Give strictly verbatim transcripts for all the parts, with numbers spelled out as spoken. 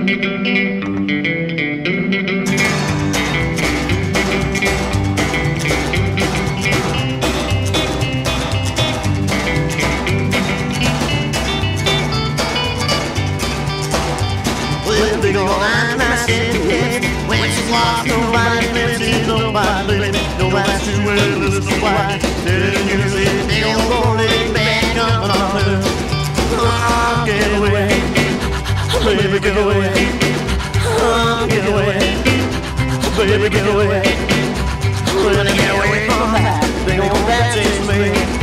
Big old line I said yes. When she's lost, nobody lives in nobody living. Nobody's too well, listen to why. Telling you this big old bowlegged band coming on her. Oh, get away, baby, get away. Oh, get away, baby, get away. We're gonna get away from that big old bad taste me.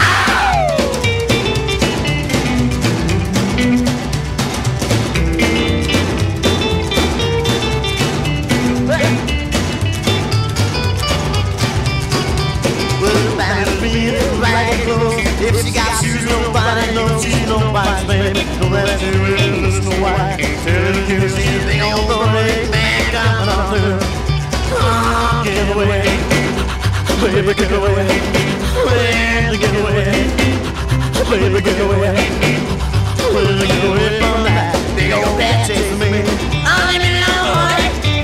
If she got shoes, nobody knows she's nobody's baby. No matter who it is, listen to why. Telling you she's the old bowlegged man coming on through. Oh, get away, baby, get away. Baby, get away, baby, get away. Baby, get away from that big old bad taste of me. Oh, let me know, boy.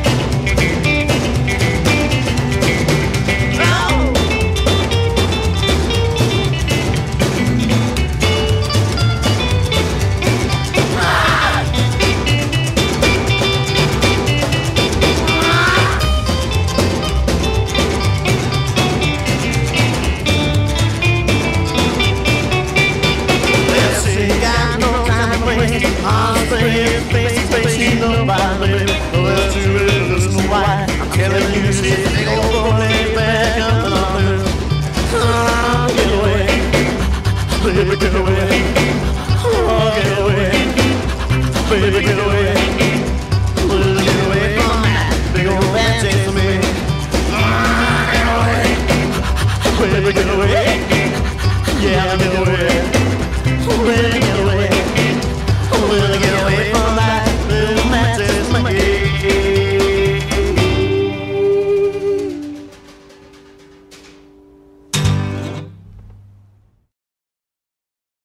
I'm saying face to face, she's nobody living. Well, too well, listen to why. I'm telling you, she's a big old bowlegged band coming on through. Oh, get away, baby, get away. Oh, get away, baby, get away.